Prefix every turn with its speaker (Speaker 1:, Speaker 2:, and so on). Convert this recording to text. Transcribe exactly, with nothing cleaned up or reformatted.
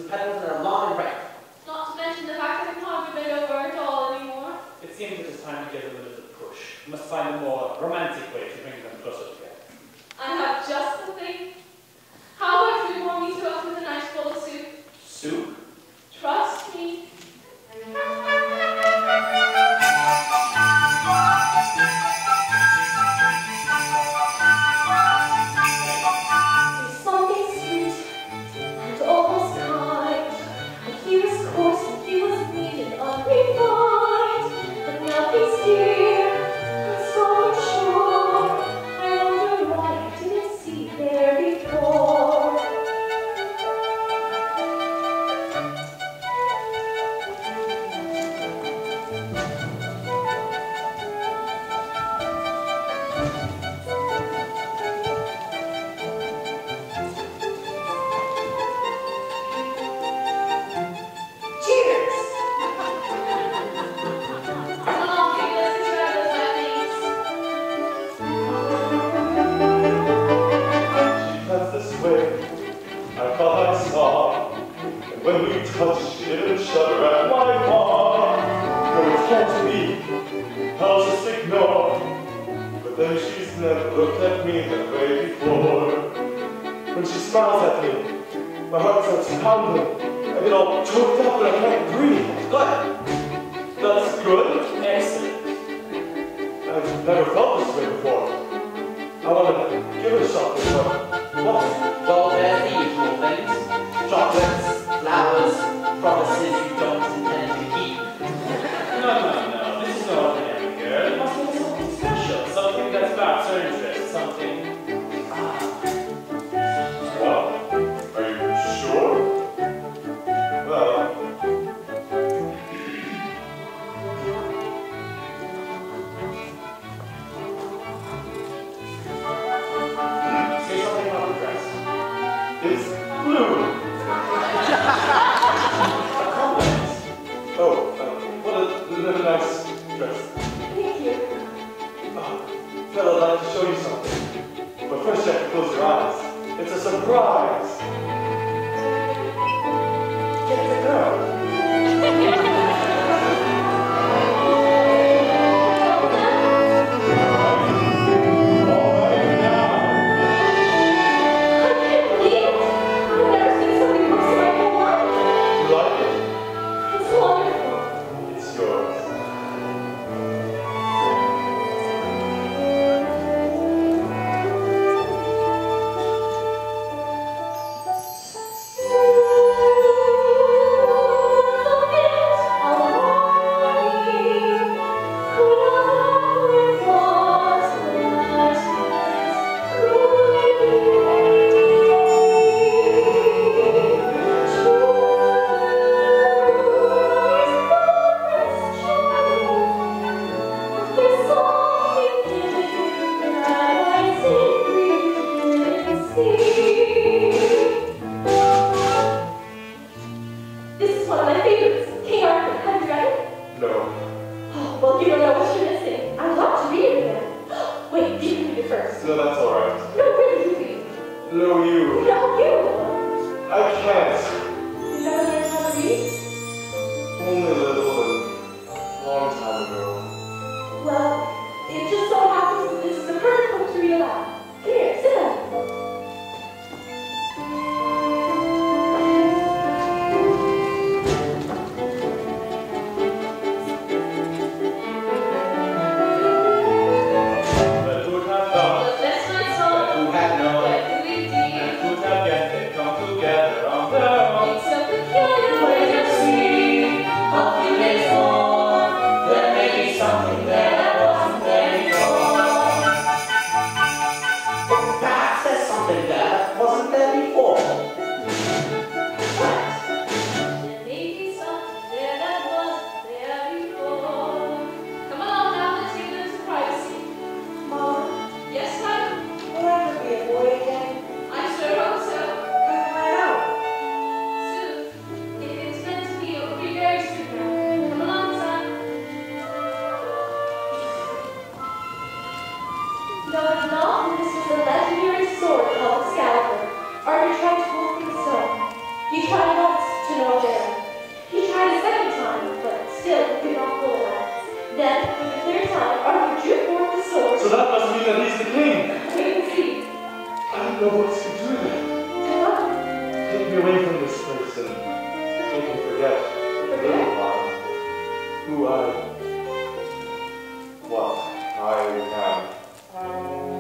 Speaker 1: whose petals are long and bright.
Speaker 2: Not to mention the fact that I can hardly bend over at all anymore.
Speaker 3: It seems it is time to give them a little push. We must find a more romantic way to bring them closer together.
Speaker 2: I have just the thing. How about you warm me to us with a nice bowl of soup?
Speaker 3: Soup?
Speaker 2: Trust me. Arthur tried to hold things so. He tried once, time are you drift forth the sword?
Speaker 1: So that must mean that he's the king.
Speaker 2: Wait and see.
Speaker 1: I don't know what to do then.
Speaker 2: Do what?
Speaker 1: Take me away from this place and make me forget for a little while who I, what I am.